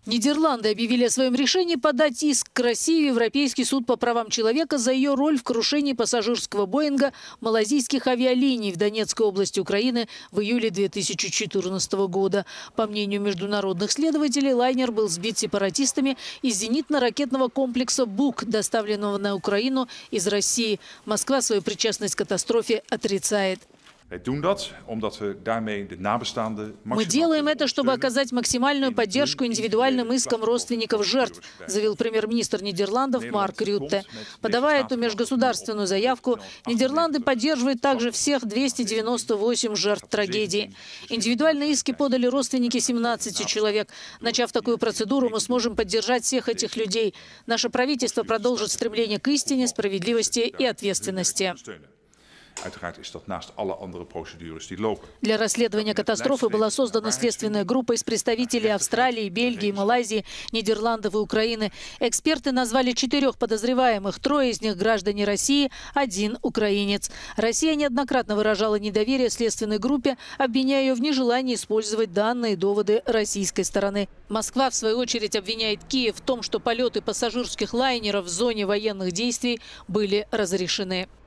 Нидерланды объявили о своем решении подать иск к России в Европейский суд по правам человека за ее роль в крушении пассажирского Боинга малазийских авиалиний в Донецкой области Украины в июле 2014 года. По мнению международных следователей, лайнер был сбит сепаратистами из зенитно-ракетного комплекса «Бук», доставленного на Украину из России. Москва свою причастность к катастрофе отрицает. Мы делаем это, чтобы оказать максимальную поддержку индивидуальным искам родственников жертв, заявил премьер-министр Нидерландов Марк Рютте. Подавая эту межгосударственную заявку, Нидерланды поддерживают также всех 298 жертв трагедии. Индивидуальные иски подали родственники 17 человек. Начав такую процедуру, мы сможем поддержать всех этих людей. Наше правительство продолжит стремление к истине, справедливости и ответственности. Для расследования катастрофы была создана следственная группа из представителей Австралии, Бельгии, Малайзии, Нидерландов и Украины. Эксперты назвали 4 подозреваемых, 3 из них граждане России, 1 украинец. Россия неоднократно выражала недоверие следственной группе, обвиняя ее в нежелании использовать данные и доводы российской стороны. Москва, в свою очередь, обвиняет Киев в том, что полеты пассажирских лайнеров в зоне военных действий были разрешены.